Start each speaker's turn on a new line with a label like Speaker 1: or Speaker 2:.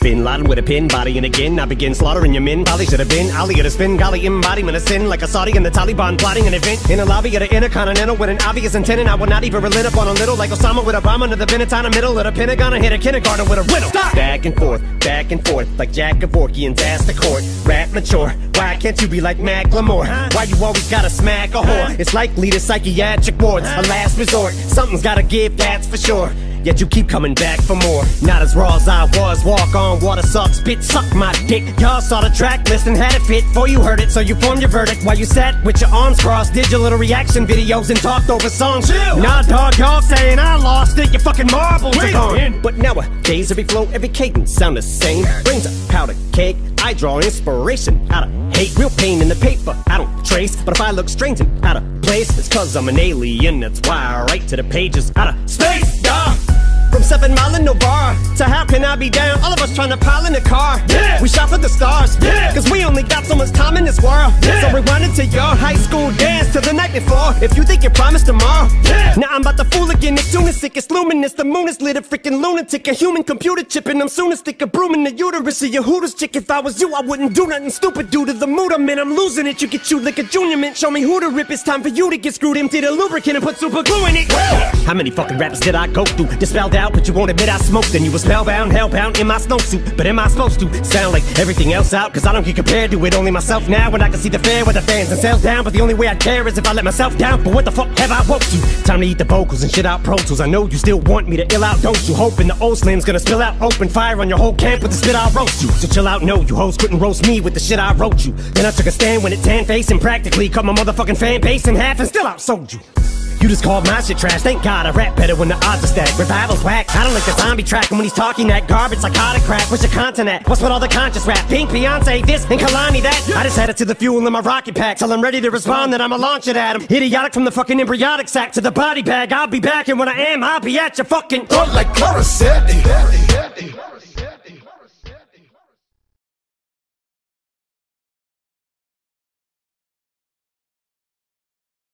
Speaker 1: Bin Laden with a pin, body and again I begin slaughtering your men. Probably should have been Ali at a Svengali embodiment of sin, like a Saudi and the Taliban plotting an event in a lobby at an Intercontinental with an obvious intent, and I will not even relent upon a little, like Osama with Obama to the Pentagon, middle of the Pentagon, and hit a kindergarten with a riddle. Stop! Back and forth, like Jack Kevorkian's ass to court. Rap mature, why can't you be like Macklemore? Why you always gotta smack a whore? It's likely to psychiatric wards, a last resort. Something's gotta give, that's for sure. Yet you keep coming back for more. Not as raw as I was, walk on water sucks, bitch suck my dick. Y'all saw the track list and had it fit before you heard it, so you formed your verdict while you sat with your arms crossed, did your little reaction videos and talked over songs. Chill. Nah dog, y'all saying I lost it, your fucking marbles are gone. But nowadays every flow, every cadence sound the same. Brains a powder cake, I draw inspiration out of hate. Real pain in the paper, I don't trace, but if I look strange and out of place, it's cause I'm an alien, that's why I write to the pages out of space, dawg. From 7 Mile in Novara to how can I be down? All of us trying to pile in the car. Yeah. We shot for the stars. Yeah. Cause we only got so much time in this world. Yeah. So rewind it to your high school dance to the night before. If you think you promised tomorrow. Yeah. Now I'm about to fool again. It's lunatic, it's luminous. The moon is lit, a freaking lunatic. A human computer chip, and I'm soon to stick a broom in the uterus of your Hooters chick. If I was you, I wouldn't do nothing stupid due to the mood I'm in. I'm losing it. You get chewed like a junior mint. Show me who to rip. It's time for you to get screwed. Empty the lubricant and put super glue in it. How many fucking rappers did I go through? Dispelled out, but you won't admit I smoked, and you were spellbound, hellbound in my snowsuit. But am I supposed to sound like everything else out? Cause I don't get compared to it, only myself now. When I can see the fair with the fans and sell down. But the only way I care is if I let myself down. But what the fuck have I woke to? Time to eat the vocals and shit out Pro Tools. I know you still want me to ill out, don't you? Hoping the old slim's gonna spill out. Open fire on your whole camp with the spit I'll roast you. So chill out, no, you hoes couldn't roast me with the shit I wrote you. Then I took a stand when it tan face and practically cut my motherfucking fan base in half and still outsold you. You just called my shit trash, thank God I rap better when the odds are stacked. Revival's whack, I don't like the zombie track, and when he's talking that garbage psychotic crap. What's your content at? What's with all the conscious rap? Pink Beyonce this and Kalani that. I just added to the fuel in my rocket pack till I'm ready to respond, then I'ma launch it at him. Idiotic from the fucking embryonic sac to the body bag. I'll be back, and when I am, I'll be at your fucking throat like Chloraseptic.